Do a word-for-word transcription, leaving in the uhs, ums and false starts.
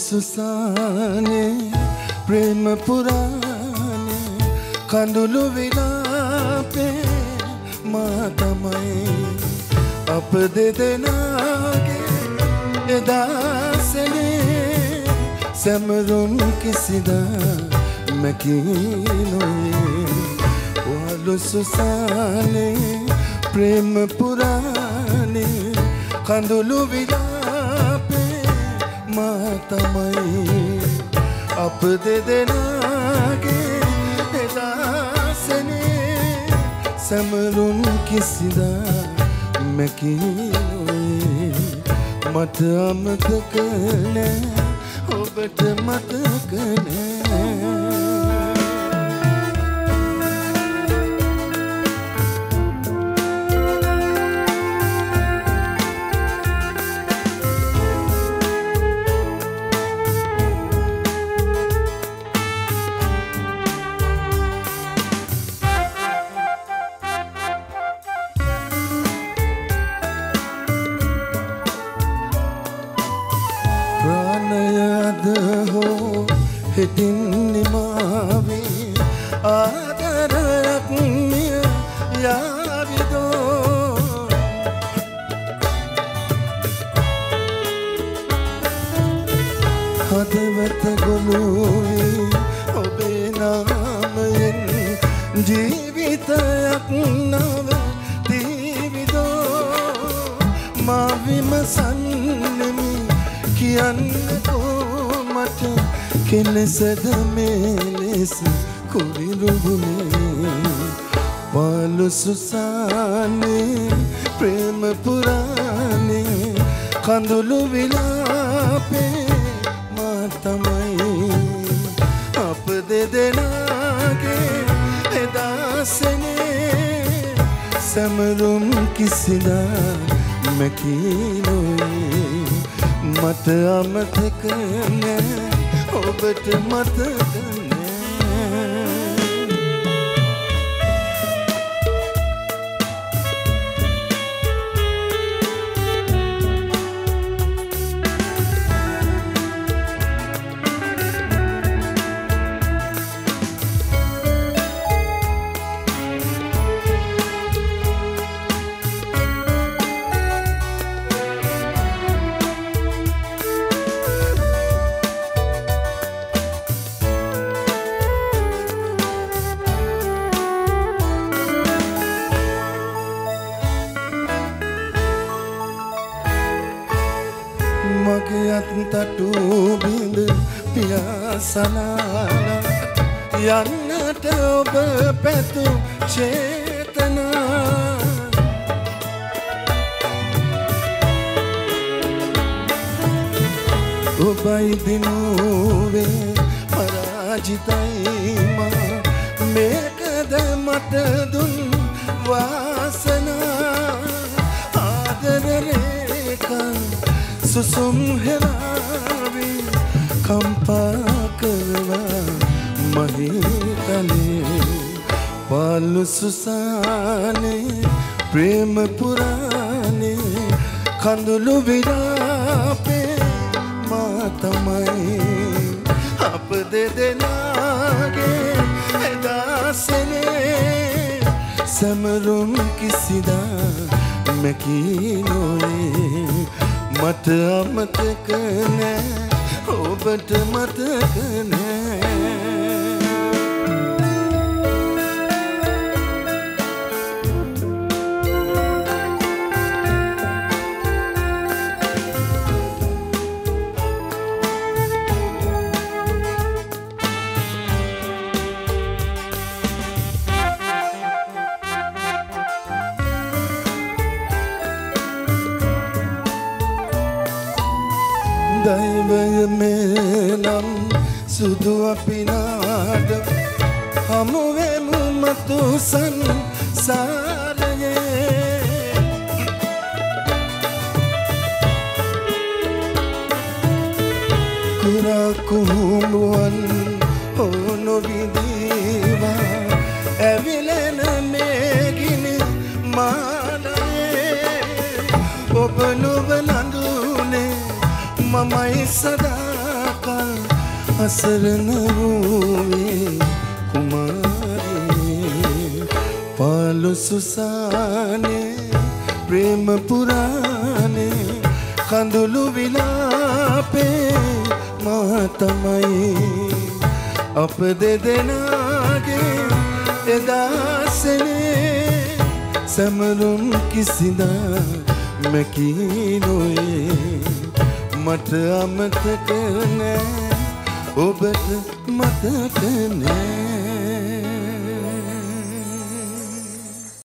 සුසානේ ප්‍රේම පුරානේ කඳුළු විලාපේ මා තමයි අප දෙදෙනාගේ එදා සෙනේ සැමරුම් කිසිදා මැකී නොවේ වලු සුසානේ ප්‍රේම පුරානේ කඳුළු විලාපේ මා තමයි අප දෙදෙනාගේ එදා සෙනේ සැමරුම් කිසිදා මැකී නොවේ මට අමතක නෑ ඔබට මතක නෑ හිතින් නිමාවේ ආදරයක් මිය යාවිදෝ හදවත ගොනුවේ ඔබේ නාමයෙන් ජීවිතයක් නව දීවිදෝ මා විමසන්නෙමි කියන්නකෝ මට කෙලෙසද මෙලෙස කුරිරුගුනේ පාලු සුසානේ ප්‍රේම පුරානේ කඳුළු විලාපේ මා තමයි අප දෙදෙනාගේ එදා සෙනේ සැමරුම් කිසිදා මැකී නොවේ මට අමතක නෑ ඔබට මතක තටු බිඳ පියාසනාලා යන්නට ඔබ පැතු චේතනා ඔබයි දිනුවේ පරාජිතයි මා මේකද මට දුන් වාසනා ආදර රේඛා සුසුම් හෙලාවී කම්පා කරවා මහිතනේ පාලු සුසානේ ප්‍රේම පුරානේ කඳුළු විලාපේ මා තමයි අප දෙදෙනාගේ එදා සෙනේ සැමරුම් කිසිදා මැකී නොවේ මට අමතක නෑ ඔබට මතක නෑ දෛවය මෙනම් සුදු අපිනාට හමුවෙමු මතු සංසාරයේ කුරා කුහුඹුවන් හොනු විදීවා ඇවිලෙන මේ ගිනි මාලයේ ඔබ නුඹ නඳුනේ මමයි සදා අසරණ වූවේ කුමාරී පාළු සුසානේ ප්‍රේම පුරානේ කඳුළු විලාපේ මා තමයි අප දෙදෙනාගේ එදා සෙනේ සමරුම් කිසිදා මැකී නොයේ මට අමතක නෑ ඔබට මතක නෑ